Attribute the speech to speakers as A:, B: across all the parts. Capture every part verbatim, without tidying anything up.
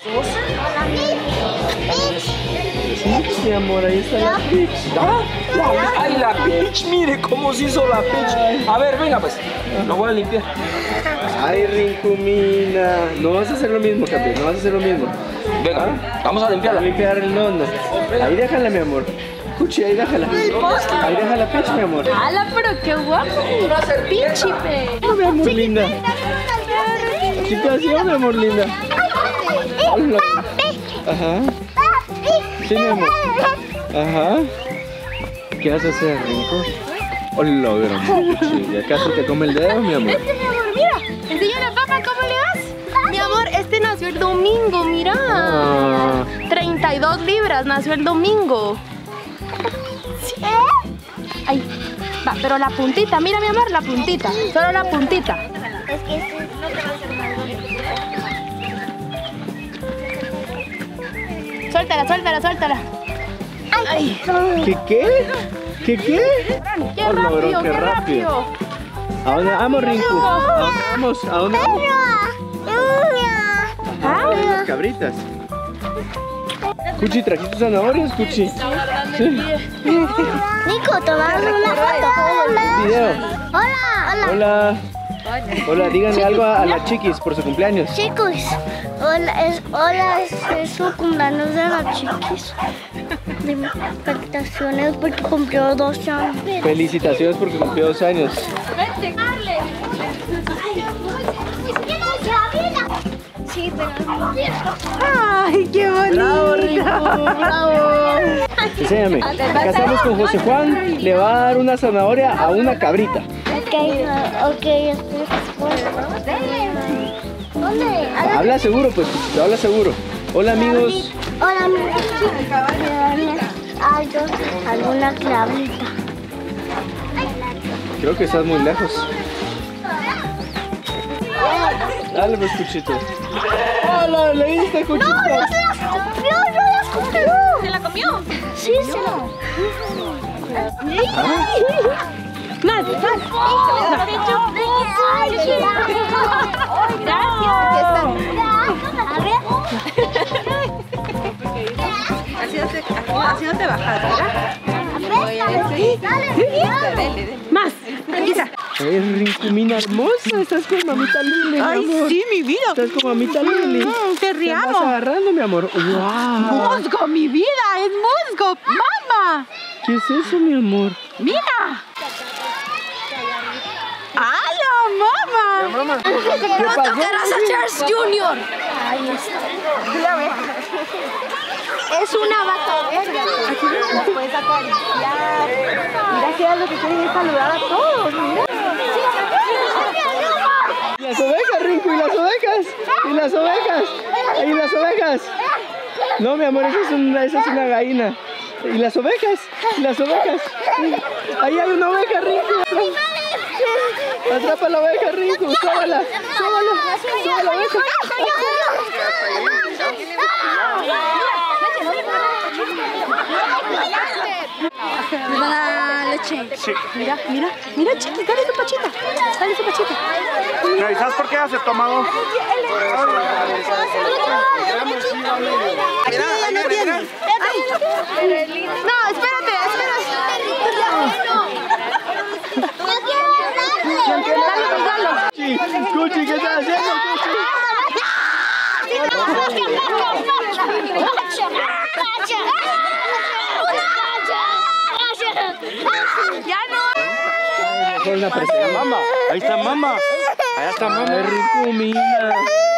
A: Sí, mi amor, ahí está la Peach.
B: ¿Ah? Ay, la Peach, mire cómo se hizo la Peach. A ver, venga pues, lo voy a limpiar.
A: Ay, Rincumina. No vas a hacer lo mismo, Capi, no vas a hacer lo mismo.
B: Venga, ¿ah? Vamos a limpiarla.
A: A limpiar el no, no. Ahí déjala, mi amor. Cuchi, ahí déjala. Ahí déjala la Peach, mi amor.
C: ¡Hala, pero qué guapo! Va a ser príncipe.
A: No, mi amor linda. ¿Qué te hacía, mi amor linda? Hola. Ajá. Sí, mi amor. Ajá. ¿Qué vas a hacer, Rinco? Hola, mi amor. ¿Ya casi te come el dedo, mi amor?
C: Este, mi amor, mira. Enseña la papa, ¿cómo le das? Mi amor, este nació el domingo, mira.
A: Ah.
C: treinta y dos libras, nació el domingo. ¿Sí? Ahí. Va, pero la puntita, mira, mi amor, la puntita. Solo la puntita.
D: Es que este no te va a hacer mal.
C: Suéltala, suéltala, suéltala. Ay.
A: ¿Qué qué? ¿Qué qué?
C: ¡Qué
A: Hola, bro,
C: rápido,
A: qué
C: qué
A: rápido.
C: rápido!
A: ¿A dónde vamos, Rinku? ¿A dónde vamos? ¿A dónde vamos?
C: Ah,
A: Las cabritas. Cuchi, ¿trajiste zanahorias, Cuchi? Sí.
D: Nico, tomamos una foto.
A: Video.
D: Hola, hola.
A: Hola. Hola, díganle algo a, a la chiquis por su cumpleaños.
D: Chicos, hola, es, hola, es, es su cumpleaños de la chiquis. De mis felicitaciones porque cumplió dos años.
A: Felicitaciones porque cumplió dos años.
D: Sí, pero...
C: ¡Ay, qué bonito!
A: ¡Bravo, Rico! ¡Bravo! Enséñame. Acá estamos con José Juan. Le va a dar una zanahoria a una cabrita.
D: Ok, ok, estoy ¿dónde?
A: Habla seguro, pues. Habla seguro. Hola, amigos.
D: Hola, amigos. Ay, yo alguna cabrita.
A: Creo que estás muy lejos. Dale, pues, Cuchito. ¡Hola! ¡Le diste, Cuchito!
D: ¡No, no se las comió! ¡No las comió!
C: ¿Se la comió?
D: Sí, se la
C: Más, más.
E: Así no te, así no te bajas, ¿verdad?
C: Más.
E: Quizá.
A: ¡Ay, Rincumina hermosa! Estás con mamita Lili, mi
E: Ay,
A: amor.
E: sí, mi vida.
A: Estás con mamita Lili.
E: Mm, te
A: ¿Te vas
E: riamo.
A: agarrando, mi amor? ¡Wow!
E: Musgo, mi vida, es musgo. Mamá,
A: ¿Qué es eso, mi amor?
E: mira. ¡Hala, mamá!
A: Mamá, ¿qué pasó?
C: a Charles junior
D: Ahí está. Es una vaca verde.
E: Aquí la puedes acariciar. Mira que es lo que quieren es saludar a todos, mira.
A: ¿Y las ovejas, Rinco? ¿Y las ovejas? ¿Y las ovejas? ¿Y las ovejas? No, mi amor, esa es una, esa es una gallina. ¿Y las ovejas? ¿Y las ovejas? Ahí hay una oveja, Rinco. Atrapa la oveja, Rinco. Sóbala. Sóbala. Sóbala la oveja.
C: La leche. Mira, mira, mira, chiquis, dale su pachita. Dale su pachita.
F: ¿Y sabes por qué hace tomado?
E: Mira, ahí no tiene.
C: No, espérate, espérate. Dale, pues dale.
A: Sí, Cuchi, ¿qué estás haciendo, Cuchi?
C: Ya no.
A: Mejor una presea.
F: Mamá, ahí está mamá. Allá está mamá.
A: Ay, Rincumina.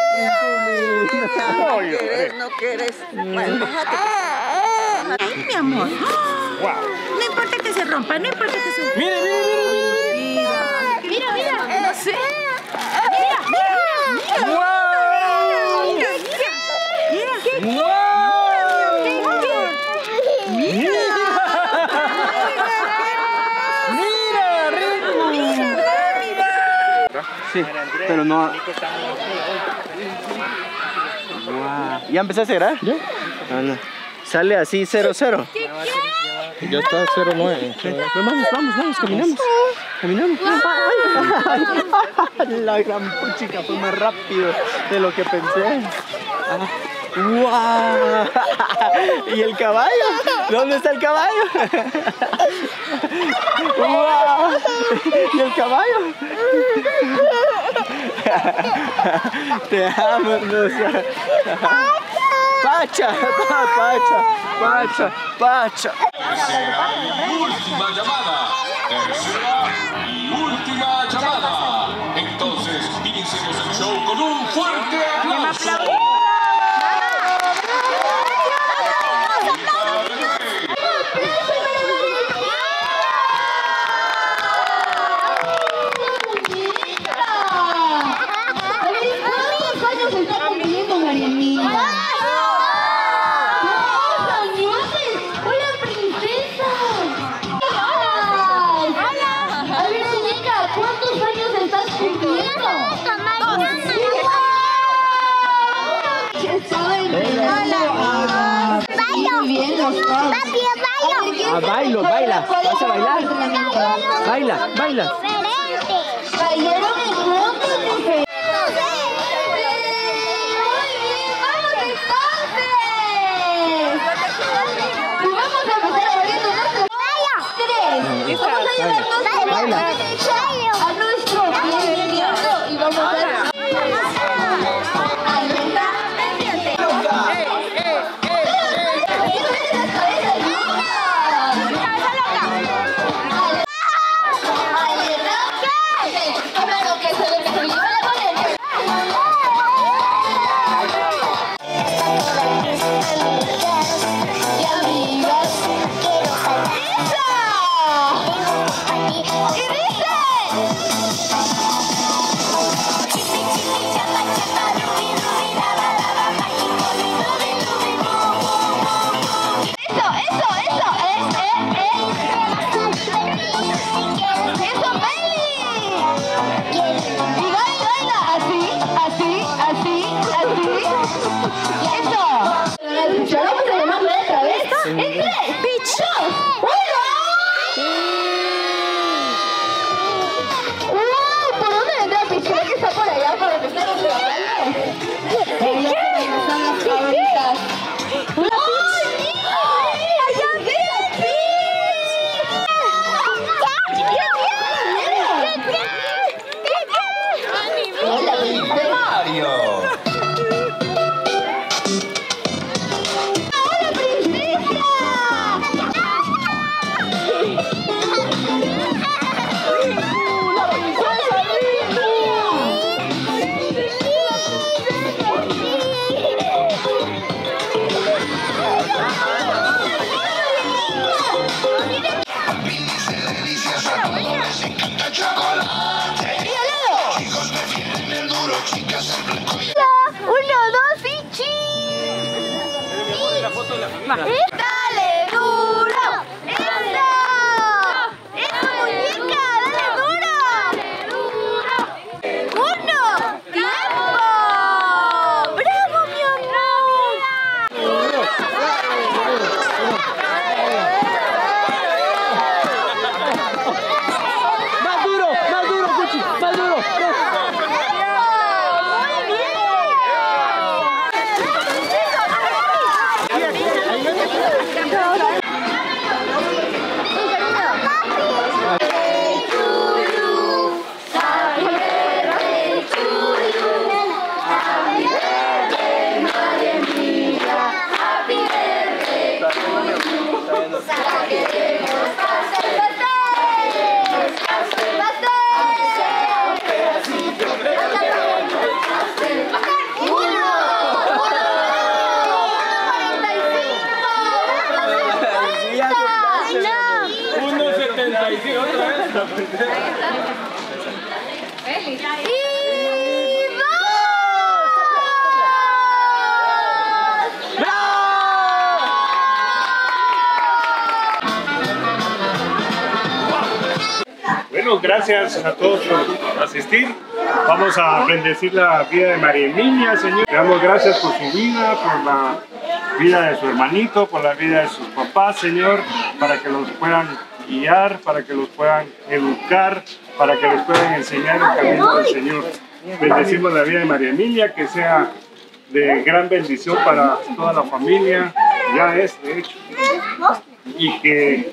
F: No llores.
E: No quieres. Bueno, bájate. Bájate, mi amor. No importa que se rompa, no importa que se rompa.
F: Mire, mire, mire, mire.
C: Mira, mira. No sé.
E: Mira, mira, mira.
F: ¡Wow!
E: Mira, mira. Mira, qué
A: Sí, pero no. Wow. ¿Ya empezaste a grabar? ¿Ya? Ah, no. Sale así cero cero.
F: Ya está cero nueve.
A: Vamos, vamos, vamos, caminamos. Caminamos. La gran puchica fue más rápido de lo que pensé. Ah, ¡Wow! ¿Y el caballo? ¿Dónde está el caballo? ¡Wow! ¿Y el caballo? Te amo, hermosa. Pacha, Pacha, Pacha, Pacha.
G: Tercera y última llamada. Tercera y última llamada. Entonces, iniciemos el show con un fuerte aplauso.
A: Ah, bailo, baila. ¿Vas a bailar? Baila, baila.
D: Bailaron en mundos diferentes. Vamos a empezar abriendo nuestro tres. Vamos a llevarnos a nuestro pie y vamos a ¡dale duro! ¡Eso! ¡Eso, muñeca! ¡Dale duro! ¡Dale duro! ¡Uno! ¡Tiempo! ¡Bravo, mi amor!
A: ¡Más duro! ¡Más duro, Cuchi! ¡Más duro!
B: uno setenta y cinco otra vez.
H: Bueno, gracias a todos por asistir. Vamos a bendecir la vida de María Emilia, Señor. Le damos gracias por su vida, por la vida de su hermanito, por la vida de sus papás, Señor, para que los puedan guiar, para que los puedan educar, para que les puedan enseñar el camino del Señor. Bendecimos la vida de María Emilia, que sea de gran bendición para toda la familia, ya es de hecho, y que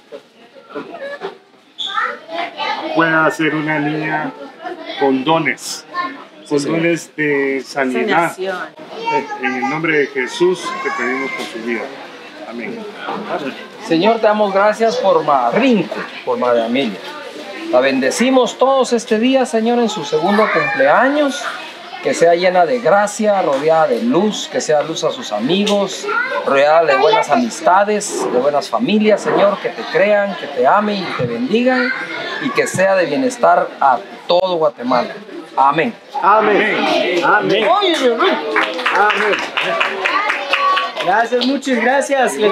H: pueda ser una niña con dones, con dones de sanidad. En el nombre de Jesús te pedimos por su vida. Amén.
B: Señor, te damos gracias por Marinco, por María Amelia. La bendecimos todos este día, Señor, en su segundo cumpleaños. Que sea llena de gracia, rodeada de luz, que sea luz a sus amigos, rodeada de buenas amistades, de buenas familias, Señor, que te crean, que te amen y te bendigan, y que sea de bienestar a todo Guatemala. Amén.
A: Amén. Amén.
H: Amén.
A: Amén. Gracias, muchas gracias.